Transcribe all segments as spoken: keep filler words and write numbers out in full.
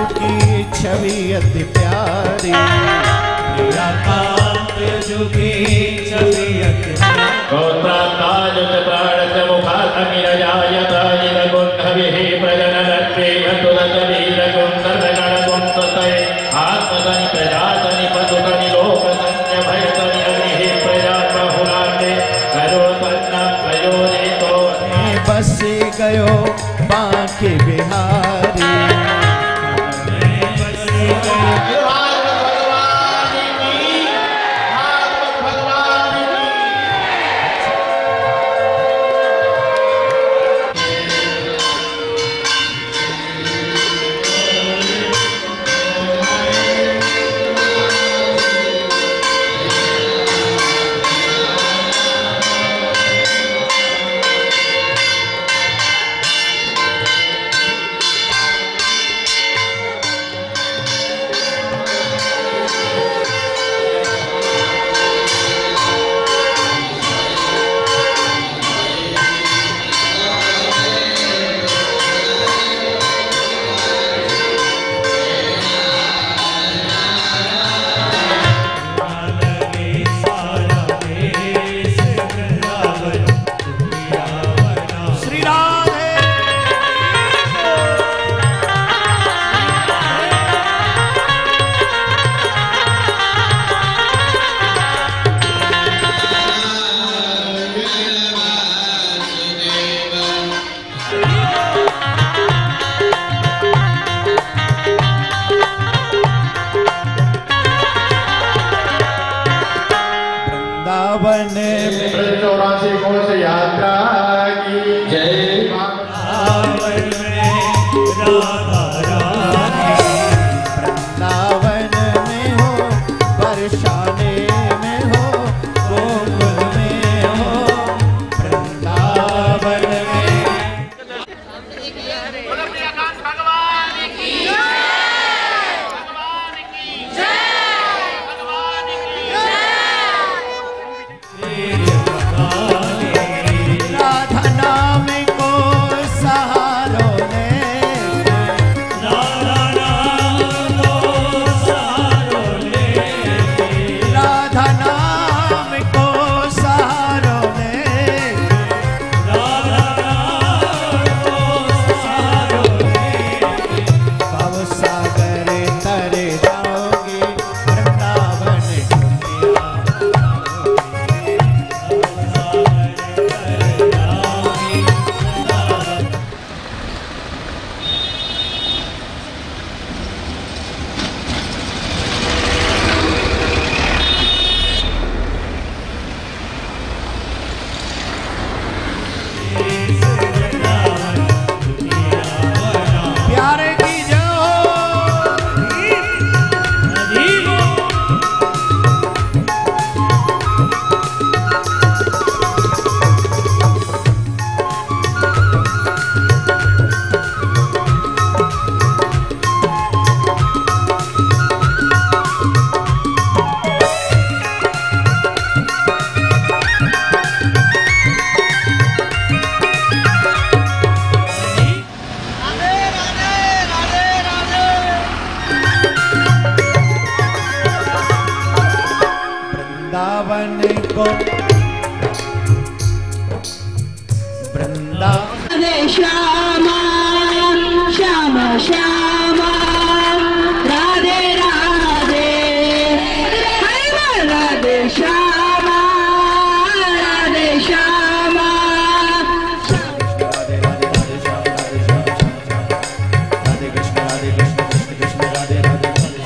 की छवि अति प्यारी, प्रियाकांत यजु की छवि अति प्यारी। गोत्रातायुत प्राणच मुखातमिरजायतायिल गुण्ठभिः प्रजननत्वे भटुरतवीर गुण्ठरगणगुण्ठतये आत्मतनि प्रजातनि पतुतनि लोकतन्य भयतनि अग्निः प्रजाबहुलान्ते करोतन्न प्रयोजितो बस गयो बांके बिहारी। चौरासी कोस यात्रा की जय। वृंदावन में राधा रानी, वृंदावन में हो, बरसाने में हो, गोकुल में हो, वृंदावन में। भगवान की जय, भगवान की जय, भगवान की जय। राधा नाम को सहारो ने, राधा नाम को सहारो ले, राधा नाम को सहारो ने, राधा नाम को सहारो ले। भव सागर तरे जाओगे, वृंदावन दुनिया। प्यारे की जो वृंदावन को वृंदावन राधे श्यामा श्याम श्यामा राधे राधे हरे बोल राधे श्यामा राधे श्यामा। राधे राधे राधे श्याम राधे श्याम श्याम श्याम राधे कृष्ण राधे कृष्ण कृष्ण कृष्ण राधे राधे राधे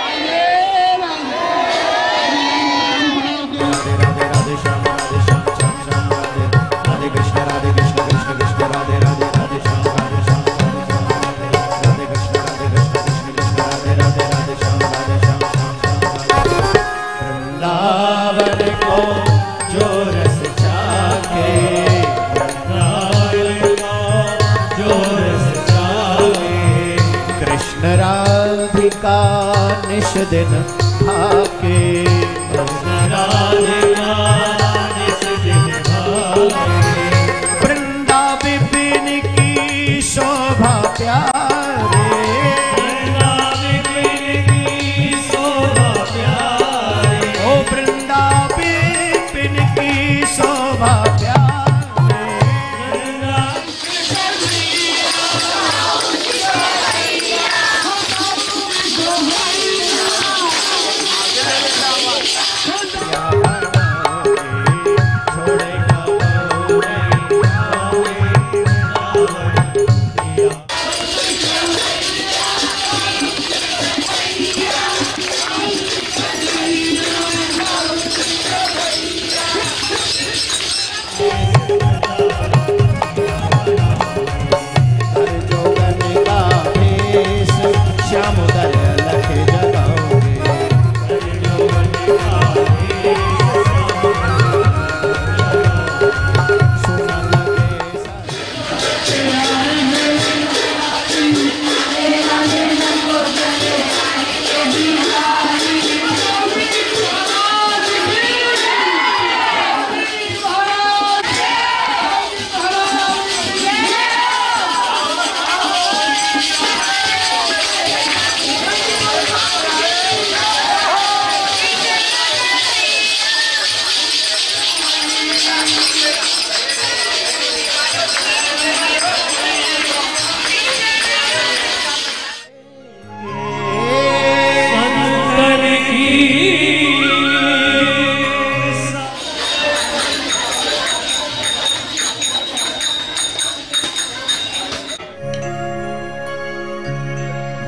राधे राधे श्याम राधे श्याम श्याम श्याम राधे राधे कृष्ण राधे कृष्ण कृष्ण कृष्ण राधे राधे राधे श्याम राधे श्याम राधे कृष्ण राधे कृष्ण कृष्ण कृष्ण राधे राधे राधे श्याम राधे श्याम श्याम श्याम। वृंदावन को जो रस चाखे, वृंदावन को जो रस चाहे, कृष्ण राधिका निश दिन भाके। राधिका निस दिन भागे, वृंदा विपिन की शोभा प्यारे, वृंदा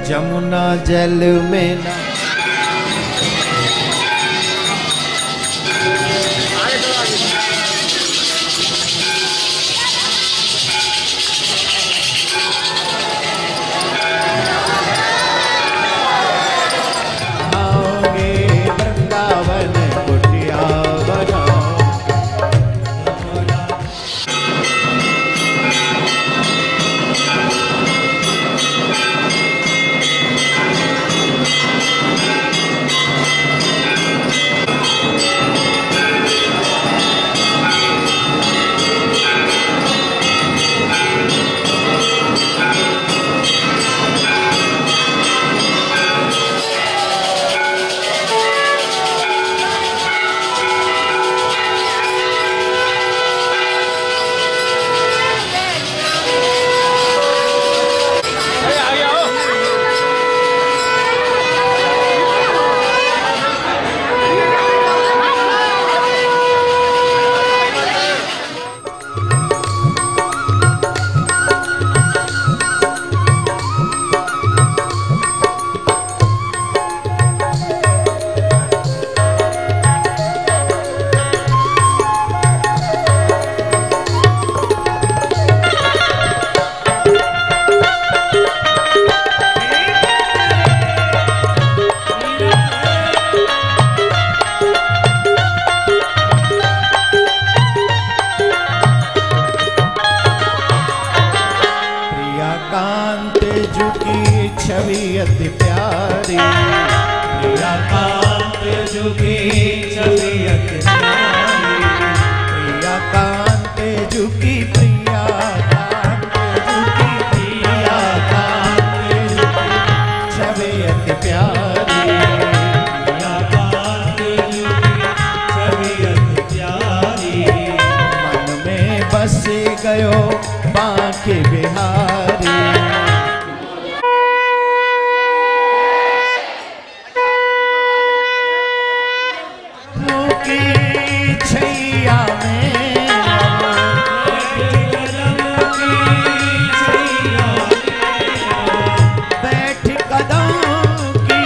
जमुना जल में ना आओगे वृंदावन कुटिया बनाओ। कांत झुकी छवि अति प्यारी, प्रिया कांत झुकी छवि अति प्यारी, प्रिया कांत झुकी प्रिया कांत झुकी प्रिया कांत झुकी छवि अति प्यारी, प्रिया कांत झुकी छवि अति प्यारी। मन में बस गयो बांके बिहारी। छैया में बैठ कदम की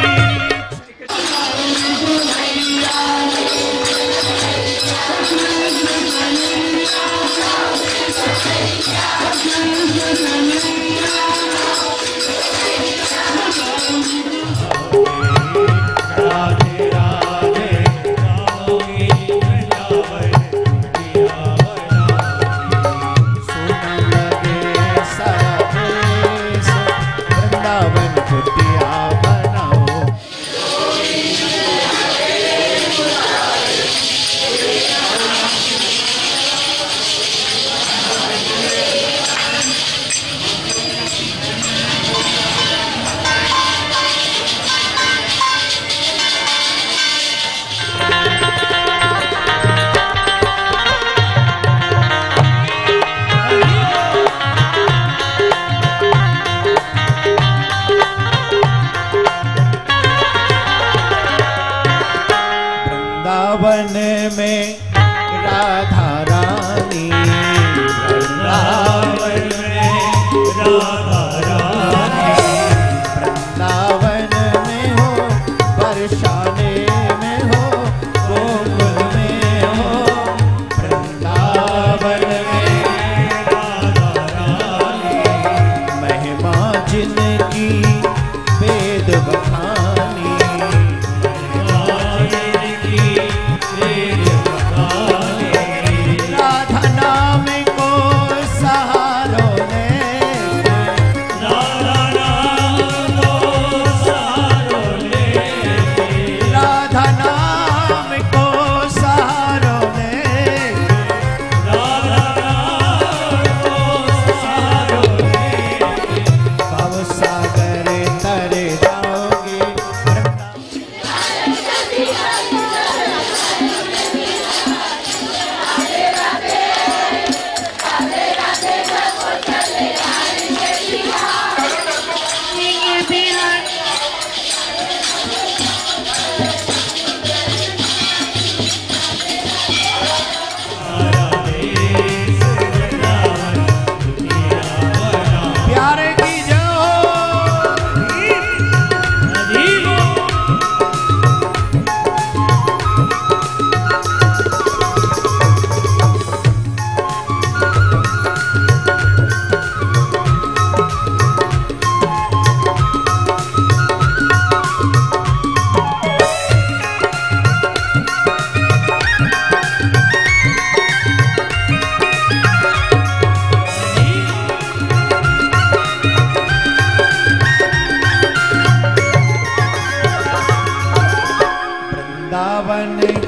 वृंदावन में राधा रानी, वृंदावन में राधा रानी, वृंदावन में हो बरसाने में हो गोकुल में हो, वृंदावन में राधा रानी, महिमा जिनकी वेद बखानी, राधा नाम को सहारो ने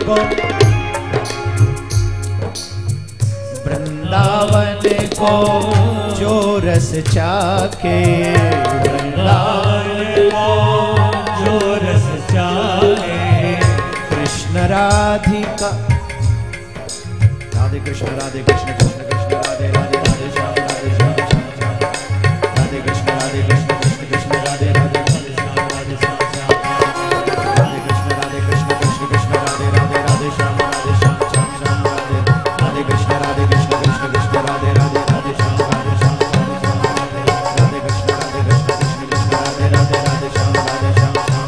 को वृंदावन को जो रस चाखे, वृंदावन को जो रस चाखे, कृष्ण राधिका राधे कृष्ण राधे कृष्ण कृष्ण कृष्ण राधे राधे राधे श्याम राधे श्याम श्याम श्याम राधे कृष्ण राधे कृष्ण कृष्ण कृष्ण राधे राधे राधे श्याम राधे श्याम श्याम राधे कृष्ण राधे कृष्ण कृष्ण कृष्ण राधे राधे राधे श्याम राधे श्याम श्याम श्याम राधे राधे कृष्ण राधे कृष्ण कृष्ण कृष्ण राधे राधे राधे श्याम राधे श्याम राधे कृष्ण राधे कृष्ण कृष्ण कृष्ण राधे राधे राधे श्याम राधे श्याम श्याम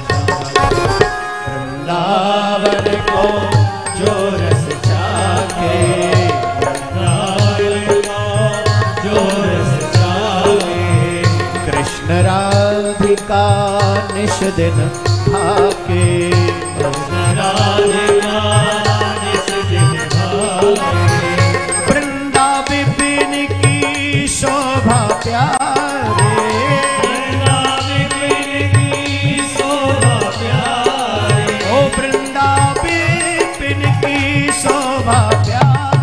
वृंदावन को जो रस चाखे, कृष्ण राधिका निश दिन भाके, कृष्ण राधिका निश दिन भाके, वृंदा विपिन की शोभा प्यारे, वृंदा विपिन की शोभा प्यारे, ओ वृंदा विपिन की शोभा प्यारे,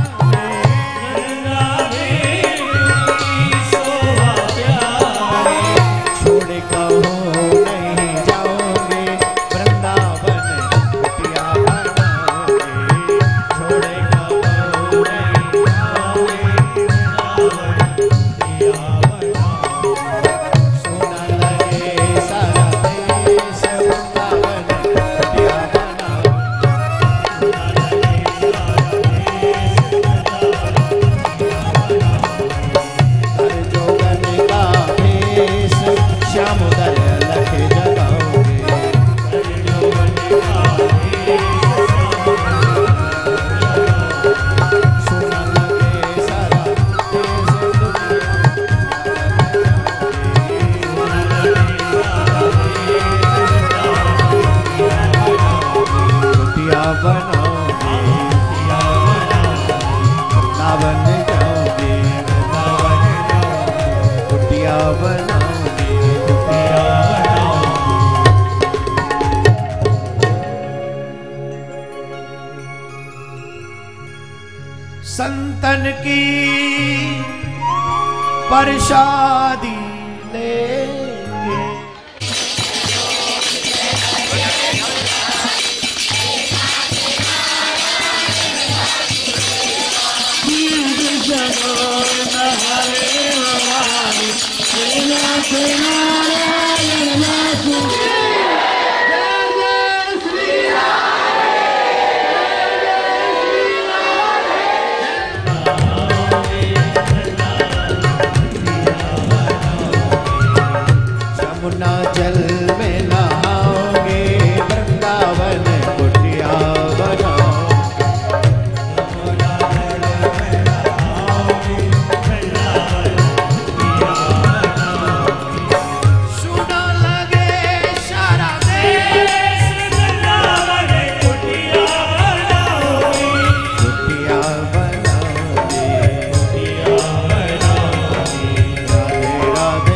संतन की प्रसादी लेंगे, यमुना जल में नहाओगे, वृंदावन कुटिया बनाओ, सुना लगे सारा देश, वृंदावन कुटिया बनाओगे, कुटिया बनाओगे, कुटिया बनाओगे, राधे राधे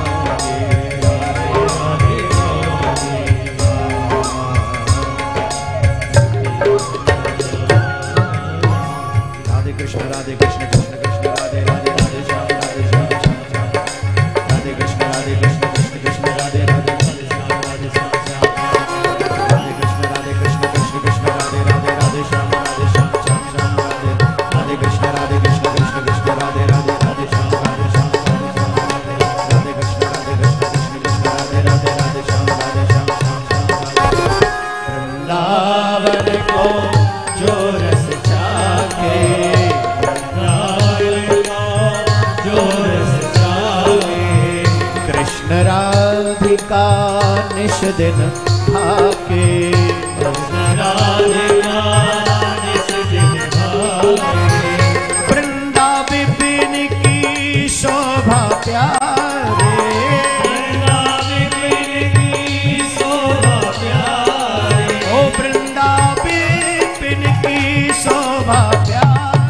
राधे कृष्ण राधे कृष्ण कृष्ण कृष्ण राधे राधे राधे श्याम राधे श्याम श्याम श्याम राधे कृष्ण राधे कृष्ण कृष्ण कृष्ण राधे राधे राधे श्याम राधे श्याम श्याम राधे कृष्ण राधे कृष्ण कृष्ण कृष्ण राधे राधे राधे श्याम राधे श्याम श्याम श्याम राधे राधे कृष्ण राधे कृष्ण कृष्ण कृष्ण राधे राधे राधे श्याम राधे श्याम श्याम राधे कृष्ण राधे कृष्ण कृष्ण कृष्ण राधे राधे राधे श्याम राधे श्याम श्याम वृंदावन को जो रस चाखे, जो रस चाखे, कृष्ण राधिका निश दिन भाके, कृष्ण राधिका निश दिन भाके, वृंदा विपिन की शोभा प्यारे, वृंदा विपिन की शोभा प्यारे, ओ वृंदा विपिन की शोभा प्यारे,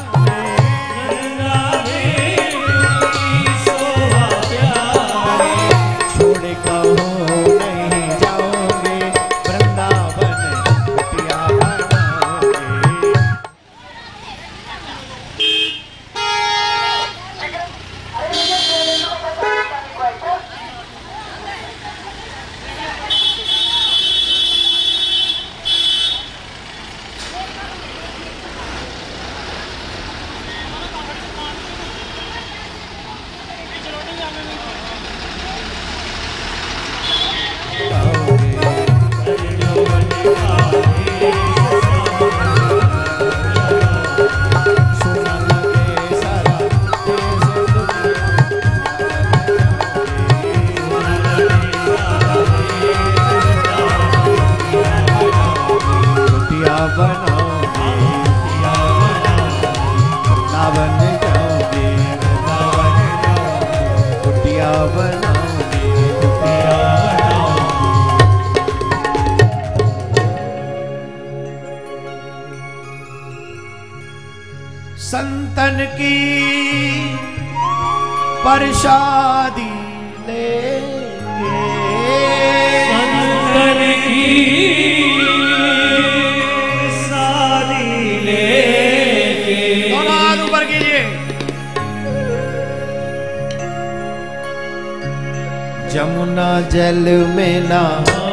वृंदा विपिन की शोभा प्यारे, छोड़ कहो नहीं जाओगे, वृंदा संतन की प्रसादी लेंगे, संतन की शादी लेके। दोनों हाथ ऊपर कीजिए। जमुना जल में ना